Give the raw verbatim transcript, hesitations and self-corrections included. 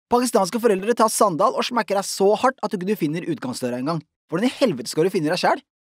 Pakistanske foreldre tar sandal og smekker deg så hardt at du ikke finner utgangsdøra engang. Hvordan i helvete skal du finne deg selv?